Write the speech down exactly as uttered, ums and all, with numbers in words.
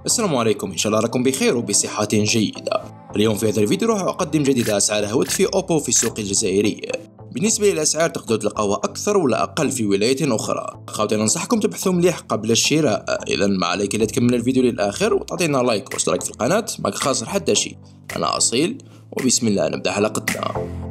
السلام عليكم، إن شاء الله راكم بخير وبصحة جيدة. اليوم في هذا الفيديو راح أقدم جديد أسعار هواتف أوبو في السوق الجزائري. بالنسبة للأسعار تقدروا تلقاوها أكثر ولا أقل في ولايات أخرى. خاوتي ننصحكم تبحثوا مليح قبل الشراء. إذا ما عليك إلا تكمل الفيديو للآخر وتعطينا لايك واشتراك في القناة، ماك خاسر حتى شيء. أنا أصيل وبسم الله نبدأ حلقتنا.